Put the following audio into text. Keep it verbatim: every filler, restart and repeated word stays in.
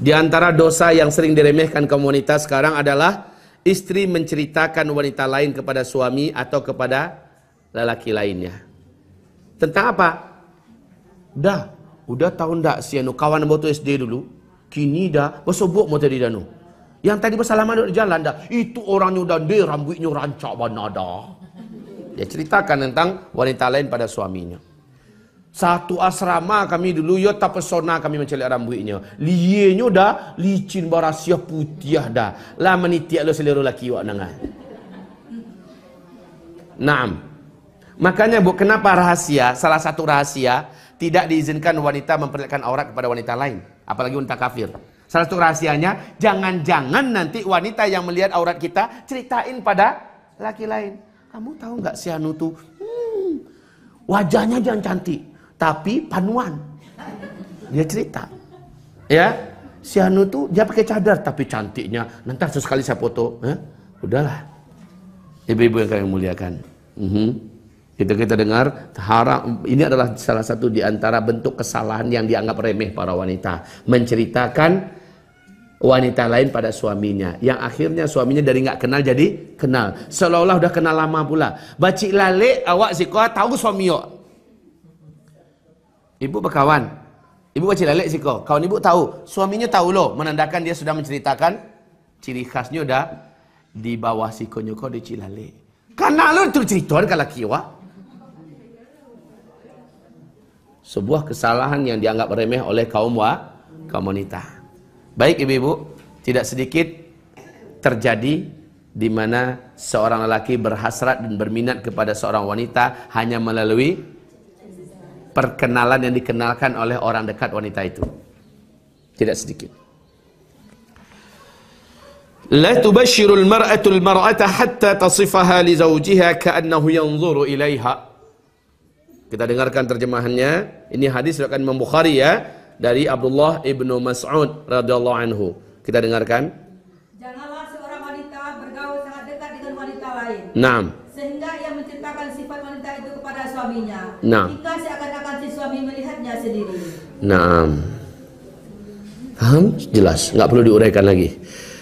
Di antara dosa yang sering diremehkan kaum wanita sekarang adalah istri menceritakan wanita lain kepada suami atau kepada lelaki lainnya. Tentang apa? Dah, udah tahu ndak si anu kawan waktu S D dulu, kini dah bersobok mau jadi danu. Yang tadi bersalaman di jalan dah, itu orangnya udah deh rambutnya rancak mana dah. Dia ceritakan tentang wanita lain pada suaminya. Satu asrama kami dulu, yo tak pesona kami mencelik rambutnya. Lienya dah licin barasia putih dah. Lah menitiak lo seliru laki wak nangan. Naam. Makanya bu, kenapa rahasia? Salah satu rahasia tidak diizinkan wanita memperlihatkan aurat kepada wanita lain, apalagi wanita kafir. Salah satu rahasianya, jangan-jangan nanti wanita yang melihat aurat kita ceritain pada laki lain. Kamu tahu nggak si anu tuh? Hmm, wajahnya jangan cantik, tapi panuan. Dia cerita, ya, si anu tuh dia pakai cadar tapi cantiknya. Nanti sesekali saya foto, eh? Udahlah. Ibu-ibu yang kami muliakan. Mm-hmm. Kita kita dengar, haram. Ini adalah salah satu di antara bentuk kesalahan yang dianggap remeh para wanita, menceritakan wanita lain pada suaminya, yang akhirnya suaminya dari nggak kenal jadi kenal, seolah-olah udah kenal lama pula. Bacik lalik awak si kau tahu suami yo. Ibu berkawan, ibu bacik lalik si kau, kawan ibu tahu, suaminya tahu loh, menandakan dia sudah menceritakan ciri khasnya udah di bawah si konyo kau di cilalik. Karena lo itu cerituan kalau kiwa. Sebuah kesalahan yang dianggap remeh oleh kaum wa, kaum wanita. Baik ibu-ibu, tidak sedikit terjadi di mana seorang lelaki berhasrat dan berminat kepada seorang wanita hanya melalui perkenalan yang dikenalkan oleh orang dekat wanita itu. Tidak sedikit. La tubashshirul mar'atul mar'ata hatta tasifaha li zawjiha ka'annahu yanzuru ilaiha. Kita dengarkan terjemahannya. Ini hadis riwayat Imam Bukhari ya, dari Abdullah ibnu Mas'ud radhiyallahu anhu. Kita dengarkan. Janganlah seorang wanita bergaul sangat dekat dengan wanita lain. Naam. Sehingga ia menceritakan sifat wanita itu kepada suaminya. Naam. Hingga seakan-akan si suami melihatnya sendiri. Naam. Paham? Jelas, nggak perlu diuraikan lagi.